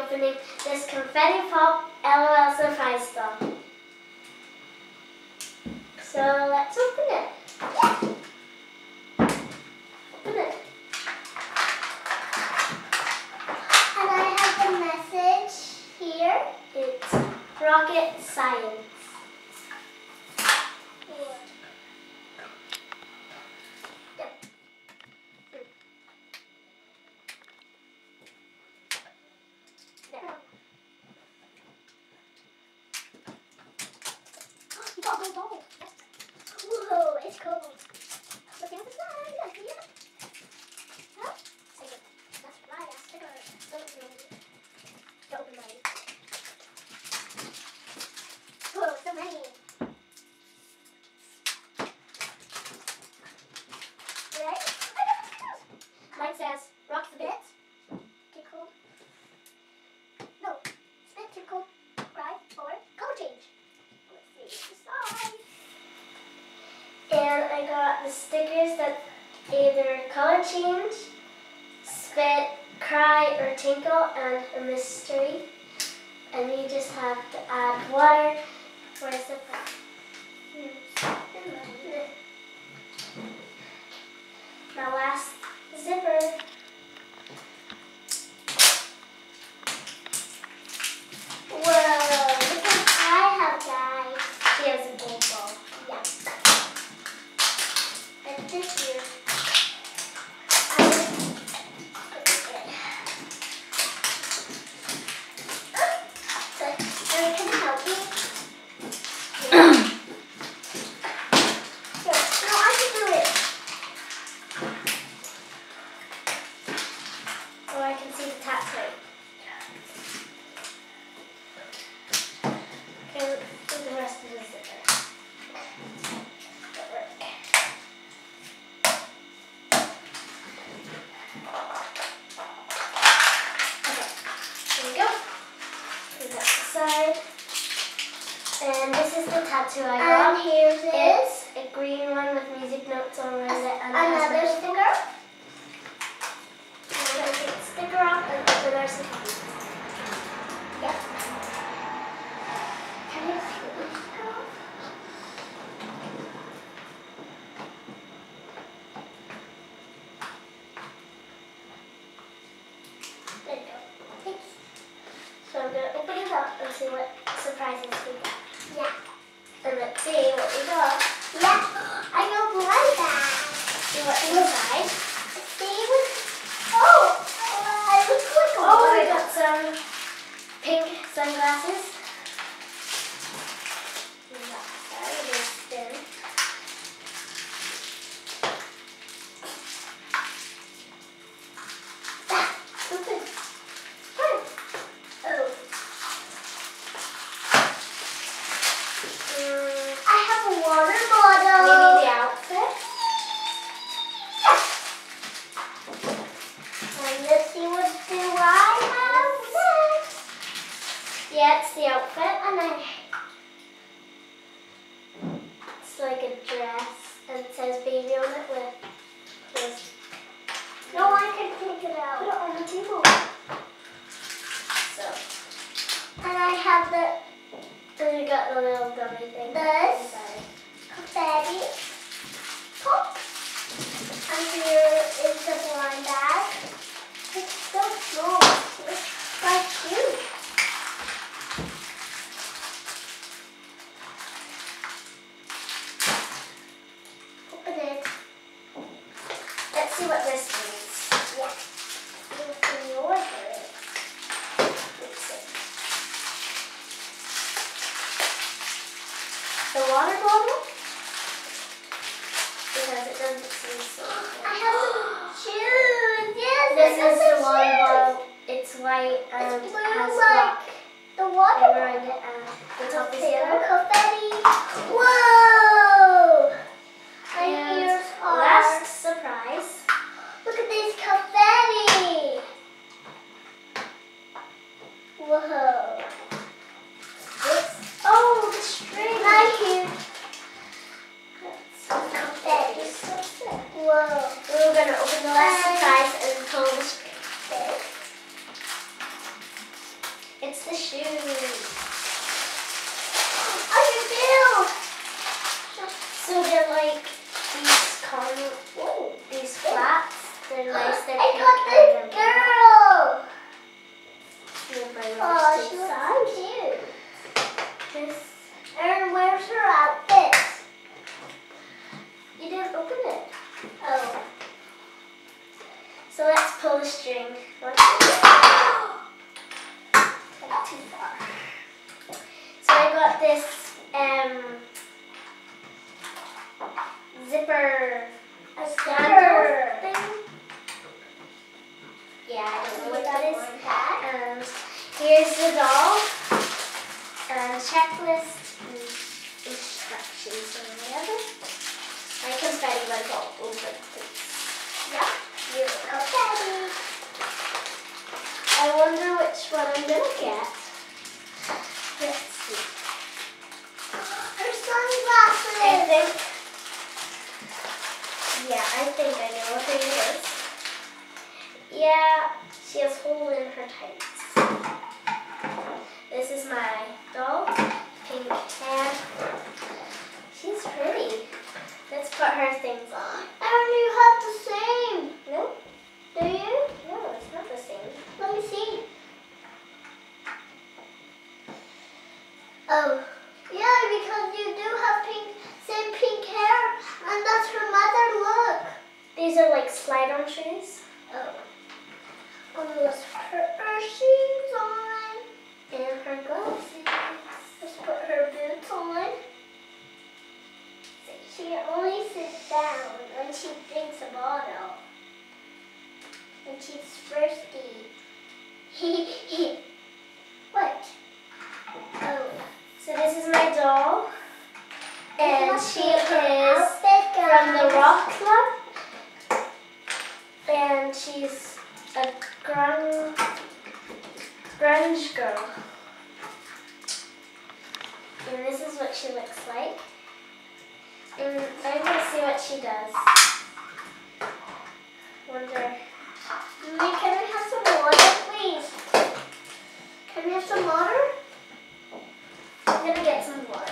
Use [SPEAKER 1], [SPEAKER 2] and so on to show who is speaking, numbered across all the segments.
[SPEAKER 1] opening this confetti pop LOL surprise doll. So let's open it. Open it.
[SPEAKER 2] And I have the message here.
[SPEAKER 1] It's rocket science.
[SPEAKER 2] Whoa, it's cold. Look at the side. Huh? That's right. I stick on it. Don't open mine. Whoa, so many. Ready?
[SPEAKER 1] Mine says rock the bits.
[SPEAKER 2] Tickle. No. Spit, tickle, cry, or color change. Let's see the side.
[SPEAKER 1] And I got the stickers that either color change, spit, cry, or tinkle, and a mystery. And you just have to add water for a surprise. The last zipper.
[SPEAKER 2] Whoa, look what I have, guys.
[SPEAKER 1] She has a gold ball.
[SPEAKER 2] Yeah.
[SPEAKER 1] And this year,
[SPEAKER 2] Can you help me? Here, no, I can do it.
[SPEAKER 1] oh, I can see the tats right. Okay, let's do the rest of the zipper. Good work. Okay, here we go. Put that aside. And this is the tattoo I got.
[SPEAKER 2] And here's it.
[SPEAKER 1] It's a green one with music notes on it. And
[SPEAKER 2] Another sticker.
[SPEAKER 1] I'm going to take the sticker off and open our surprise.
[SPEAKER 2] Yep. Can you see the sticker off?
[SPEAKER 1] There you go. Thanks. So I'm going to open it up and see what surprises we got.
[SPEAKER 2] Yeah.
[SPEAKER 1] And let's see what we got.
[SPEAKER 2] Yeah. I know blood bag.
[SPEAKER 1] See what's inside.
[SPEAKER 2] See what? Oh, it looks like a
[SPEAKER 1] Oh, we
[SPEAKER 2] water.
[SPEAKER 1] got some pink sunglasses. We got this spin.
[SPEAKER 2] Open. Fun. Oh. I have a water bottle.
[SPEAKER 1] Maybe the outfit.
[SPEAKER 2] And let's see what do I have next.
[SPEAKER 1] Yeah, it's the outfit.
[SPEAKER 2] And then
[SPEAKER 1] It's like a dress. And it says baby on it with this.
[SPEAKER 2] no one can take it out.
[SPEAKER 1] Put it on the table. So,
[SPEAKER 2] And I have
[SPEAKER 1] and we got the little dummy thing.
[SPEAKER 2] This.
[SPEAKER 1] inside.
[SPEAKER 2] confetti pop. And here is the blind bag. It's so small. It's quite cute. Open it.
[SPEAKER 1] Let's see what this means.
[SPEAKER 2] Yeah. What's in your order?
[SPEAKER 1] Let's see. The water bottle? Because it doesn't seem so
[SPEAKER 2] I have some shoes. Yes,
[SPEAKER 1] This
[SPEAKER 2] I got
[SPEAKER 1] is
[SPEAKER 2] some
[SPEAKER 1] the water
[SPEAKER 2] shoes.
[SPEAKER 1] bottle. It's white and
[SPEAKER 2] It's blue
[SPEAKER 1] has
[SPEAKER 2] like
[SPEAKER 1] black
[SPEAKER 2] the water
[SPEAKER 1] around it and the top is
[SPEAKER 2] bottle.
[SPEAKER 1] yellow.
[SPEAKER 2] Confetti. Whoa! My
[SPEAKER 1] And
[SPEAKER 2] ears are.
[SPEAKER 1] last surprise.
[SPEAKER 2] Look at this confetti. Whoa.
[SPEAKER 1] This, oh, the string.
[SPEAKER 2] Right here.
[SPEAKER 1] That's
[SPEAKER 2] Confetti.
[SPEAKER 1] so sick.
[SPEAKER 2] Whoa.
[SPEAKER 1] We're going to open the last surprise and pull the string.
[SPEAKER 2] at this girl.
[SPEAKER 1] Oh,
[SPEAKER 2] She looks so cute. Erin, where's her outfit?
[SPEAKER 1] You didn't open it.
[SPEAKER 2] Oh.
[SPEAKER 1] So let's pull the string. That's too far. So I got this zipper
[SPEAKER 2] Zipper
[SPEAKER 1] thing. Yeah, I don't know what that is.
[SPEAKER 2] That.
[SPEAKER 1] And here's the doll and checklist and instructions or whatever. My confetti went all over the place.
[SPEAKER 2] Yep. You confetti.
[SPEAKER 1] I wonder which one I'm gonna get. Let's see.
[SPEAKER 2] Her sunglasses.
[SPEAKER 1] I think I know what it is. Yeah, she has hole in her tights. This is my doll, pink hair. She's pretty. Let's put her things on.
[SPEAKER 2] Erin, you have the same.
[SPEAKER 1] No,
[SPEAKER 2] Do you?
[SPEAKER 1] no, it's not the same.
[SPEAKER 2] Let me see. Oh. Yeah, because you do have same pink hair, and that's her mother. Look.
[SPEAKER 1] These are like slide-on shoes.
[SPEAKER 2] Oh. Let's put her shoes on.
[SPEAKER 1] And her glasses.
[SPEAKER 2] Let's put her boots on. She only sits down when she drinks a bottle. When she's thirsty. What? Oh.
[SPEAKER 1] So this is my doll. And she is
[SPEAKER 2] outfit,
[SPEAKER 1] from the
[SPEAKER 2] guys.
[SPEAKER 1] Rock Club. And she's a grunge girl. And this is what she looks like. And I'm going to see what she does. Wonder.
[SPEAKER 2] Mommy, can I have some water, please? Can we have some water?
[SPEAKER 1] I'm going to get some water.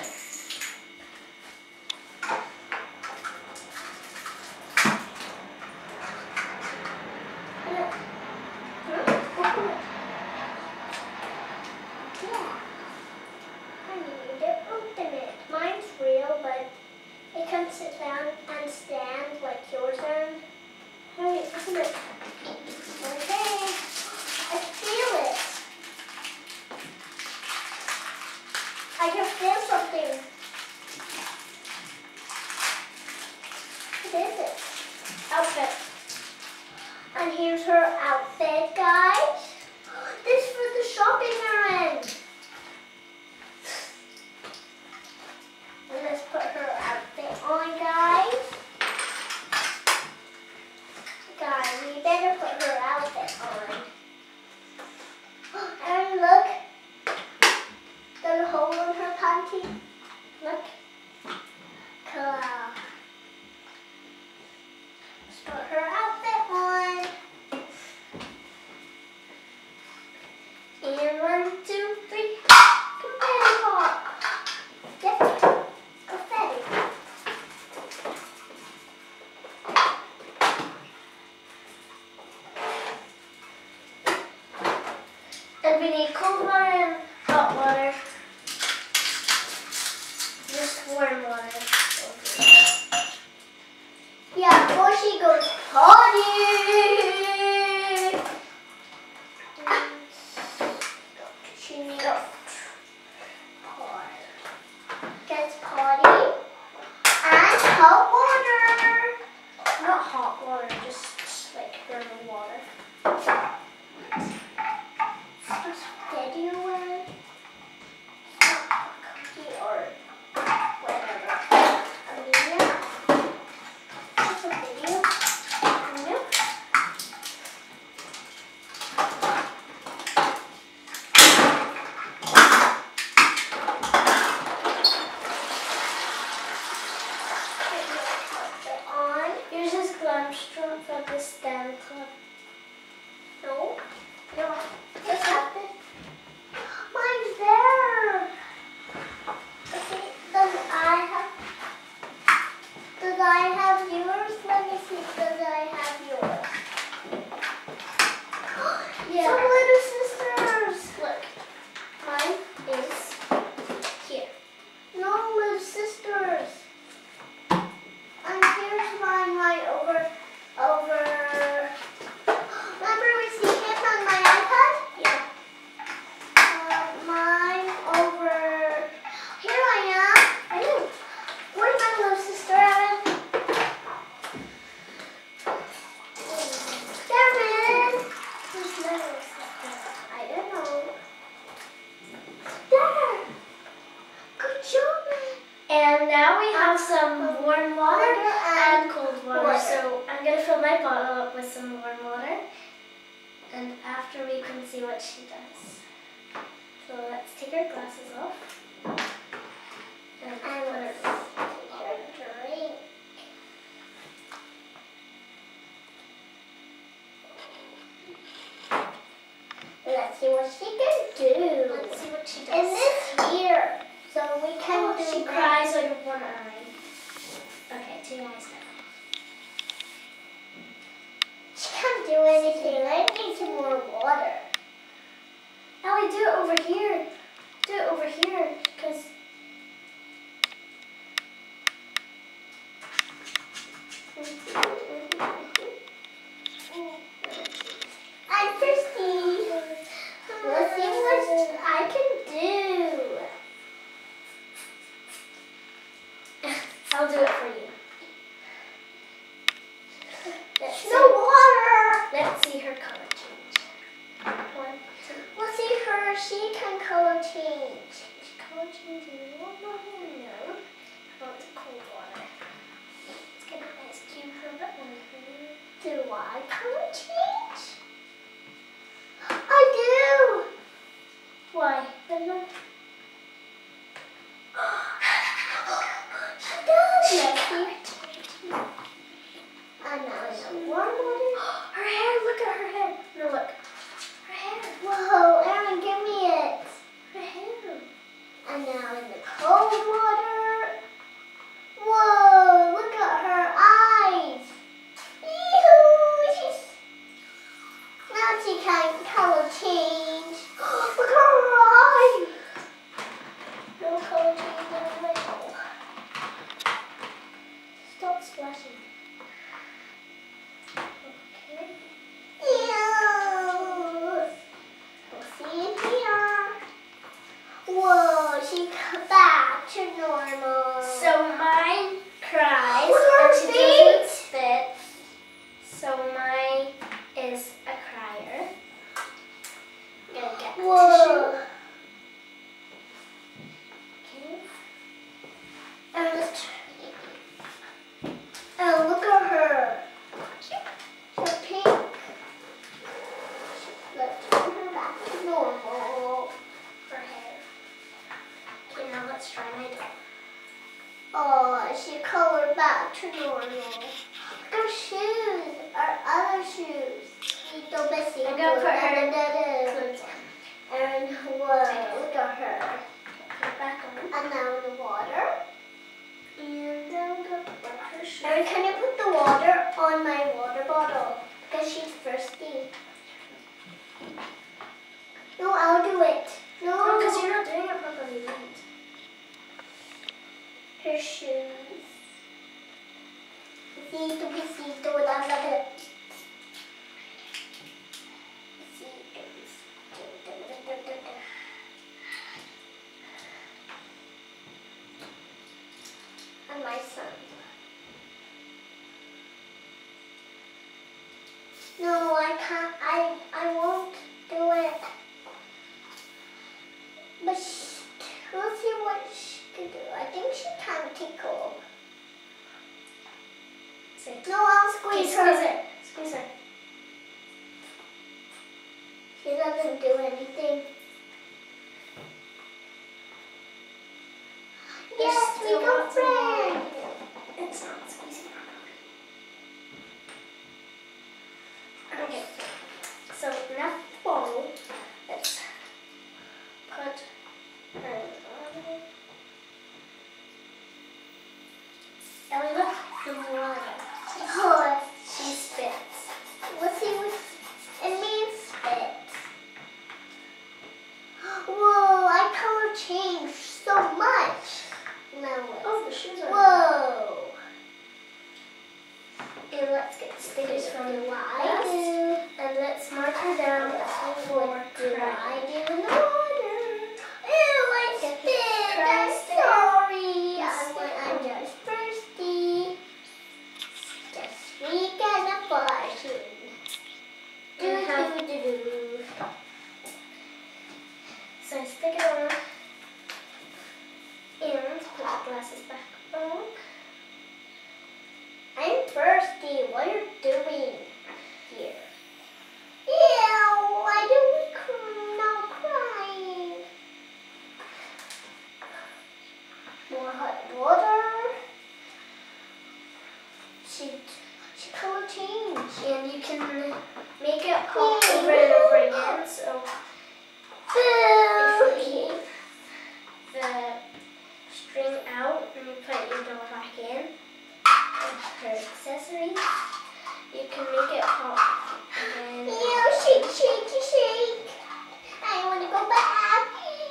[SPEAKER 2] Yeah. I need to open it. Mine's real, but it can sit down and stand like yours and.
[SPEAKER 1] Hurry, open it.
[SPEAKER 2] Okay. I feel it. I can feel something. What is it?
[SPEAKER 1] Outfit.
[SPEAKER 2] And here's her outfit, guys. This is for the shopping errand. And let's put her outfit on, guys. Guys, we better put her outfit on. And look. Got a hole in her panty. Look. Cool. Let's put her outfit on. And 1, 2, 3. Confetti pop. Yep. Confetti.
[SPEAKER 1] And we need cold water and hot water. Just warm water.
[SPEAKER 2] Yeah, before she goes potty. She needs gets potty and hot water.
[SPEAKER 1] Not hot water, just like normal water.
[SPEAKER 2] Steady away. Cookie or whatever. Amelia. Just a video.
[SPEAKER 1] Nope. And now we have some warm water and cold water. So I'm going to fill my bottle up with some warm water. And after we can see what she does. So let's take our glasses off. And put her
[SPEAKER 2] drink. Let's see what she can do.
[SPEAKER 1] Let's see what she does.
[SPEAKER 2] In this here, so we can do.
[SPEAKER 1] She cries out of one eye. Okay, 2 eyes now.
[SPEAKER 2] She can't do anything. I need some more water.
[SPEAKER 1] Ellie, do it over here. Do it over here, because.
[SPEAKER 2] I'm thirsty. Let's see what I can do.
[SPEAKER 1] I'll do it for you.
[SPEAKER 2] No water.
[SPEAKER 1] Let's see her color change. 1, 2.
[SPEAKER 2] Let's see her. She can color change.
[SPEAKER 1] She color changing. No. How about the cold water? Let's get an ice cube for that one.
[SPEAKER 2] Do I color change? I do.
[SPEAKER 1] Why?
[SPEAKER 2] She does.
[SPEAKER 1] Yes.
[SPEAKER 2] And now in the warm water.
[SPEAKER 1] Her hair, look at her hair. No, look. Her hair.
[SPEAKER 2] Whoa, Erin, give me it.
[SPEAKER 1] Her hair.
[SPEAKER 2] And now in the cold water. Whoa, look at her eyes. Ew, now she can color change. Look at her eyes.
[SPEAKER 1] No color change in her middle. Stop splashing. Okay.
[SPEAKER 2] Ew. We'll see in here. Whoa, she got back to normal.
[SPEAKER 1] So mine cries
[SPEAKER 2] Look at
[SPEAKER 1] and
[SPEAKER 2] her
[SPEAKER 1] she
[SPEAKER 2] feet.
[SPEAKER 1] doesn't spit. So mine is a crier. I'm gonna get the
[SPEAKER 2] Whoa.
[SPEAKER 1] tissue. Okay.
[SPEAKER 2] And let's oh, look at her. She's pink. Let's turn her back to normal.
[SPEAKER 1] Her hair. Okay, now let's try my dog.
[SPEAKER 2] Oh, she colored back to normal. Look at her shoes. Our other shoes.
[SPEAKER 1] I'm gonna put her clothes on.
[SPEAKER 2] And whoa, look at her.
[SPEAKER 1] Put it back on.
[SPEAKER 2] And now in the water.
[SPEAKER 1] And I'm gonna put her shoes.
[SPEAKER 2] And can you put the water on my water bottle? Because she's thirsty. No, I'll do it.
[SPEAKER 1] No, because you're not doing it properly. Wait.
[SPEAKER 2] Her shoes. Besito, that's like it. And my son. No, I can't. I won't do it. But we'll see what she can do. I think she can tickle.
[SPEAKER 1] See.
[SPEAKER 2] No, I'll
[SPEAKER 1] Okay,
[SPEAKER 2] squeeze
[SPEAKER 1] squeeze
[SPEAKER 2] her.
[SPEAKER 1] it. Squeeze her.
[SPEAKER 2] She doesn't do anything. Yes, we
[SPEAKER 1] still
[SPEAKER 2] got
[SPEAKER 1] lots of water.
[SPEAKER 2] friends.
[SPEAKER 1] It's not squeezing properly. Okay. So in that bowl, let's put her on. Ellie, look, the water.
[SPEAKER 2] Oh,
[SPEAKER 1] She spits.
[SPEAKER 2] let's see what it means. Spit. Whoa, I color changed so much. Now what?
[SPEAKER 1] Oh, the shoes are.
[SPEAKER 2] Whoa,
[SPEAKER 1] Put the glasses back on.
[SPEAKER 2] I'm thirsty. What are you doing here? Ew, why do we not crying? More hot water. She color change.
[SPEAKER 1] And you can make it pop over and over again. So if you keep the string out and you put your doll back in with her accessories, you can make it pop again.
[SPEAKER 2] Ew, shake, shake, shake. I want to go back.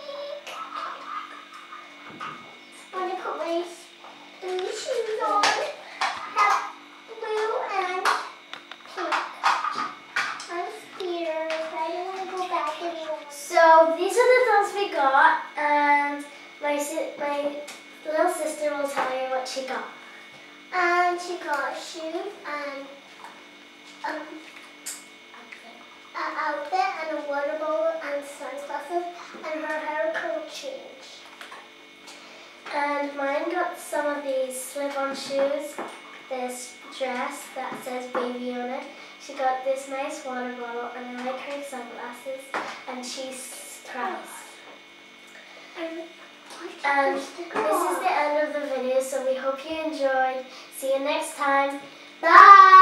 [SPEAKER 2] I want to put my blue shoes on. Have blue and pink. I'm scared. I don't want to go back anymore.
[SPEAKER 1] So these are the dolls we got, and my little sister will tell you what she got.
[SPEAKER 2] And she got shoes and an outfit and a water bottle and sunglasses and her hair color change.
[SPEAKER 1] And mine got some of these slip-on shoes, this dress that says baby on it. She got this nice water bottle, and I like her sunglasses, and she cries. And this is the end of the video, so we hope you enjoyed. See you next time. Bye!